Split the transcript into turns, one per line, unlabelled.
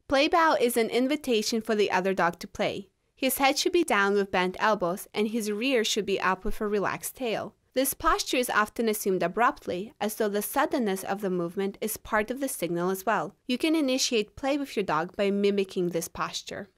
Play bow is an invitation for the other dog to play. His head should be down with bent elbows, and his rear should be up with a relaxed tail. This posture is often assumed abruptly, as though the suddenness of the movement is part of the signal as well. You can initiate play with your dog by mimicking this posture.